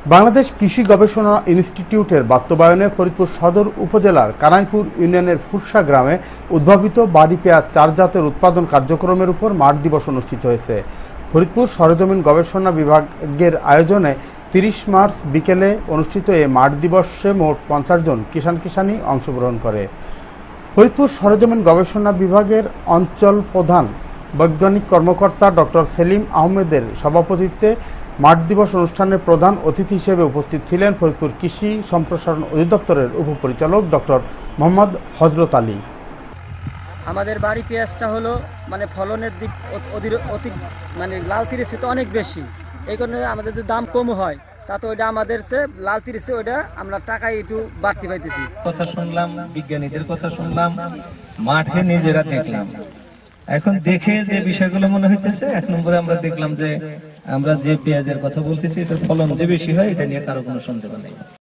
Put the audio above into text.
বাংলাদেশ কৃষি গবেষণা ইনস্টিটিউটের বাস্তবায়নে ফরিদপুর সদর উপজেলার কানাইপুর ইউনিয়নের ফুরসা গ্রামে উদ্ভাবিত বাড়ি পেঁয়াজ ৪ জাতের উৎপাদন কার্যক্রমের উপর মাঠ দিবস অনুষ্ঠিত হয়েছে। ফরিদপুর সরেজমিন গবেষণা বিভাগের আয়োজনে ৩০ মার্চ বিকেলে অনুষ্ঠিত এই মাঠ দিবসে মোট ৫০ জন কিষানি অংশগ্রহণ করে। ফরিদপুর সরেজমিন গবেষণা বিভাগের অঞ্চল প্রধান বৈজ্ঞানিক কর্মকর্তা ডক্টর সেলিম আহমেদের সভাপতিত্বে মাঠ দিবস অনুষ্ঠানে প্রধান অতিথি হিসেবে উপস্থিত ছিলেন ফরিদপুর কৃষি সম্প্রসারণ অধিদপ্তরের উপপরিচালক ডক্টর মোহাম্মদ হযরত আলী। আমাদের বাড়ি পেঁয়াজটা হলো ফলনের দিক অতি লাল তিরিশে তো অনেক বেশি, এই কারণে আমাদের যদি দাম কম হয় তাতে ওইটা আমাদের লাল তিরিশে ওইটা আমরা টাকা একটু বাড়তি পাইতেছি। কথা শুনলাম, বিজ্ঞানীদের কথা শুনলাম, মাঠে নিজেরা দেখলাম। এখন দেখে যে বিষয়গুলো মনে হইতেছে, এক নম্বরে আমরা দেখলাম যে আমরা যে পেঁয়াজের কথা বলতেছি এটার ফলন যে বেশি হয় এটা নিয়ে কারো কোনো সন্দেহ নেই।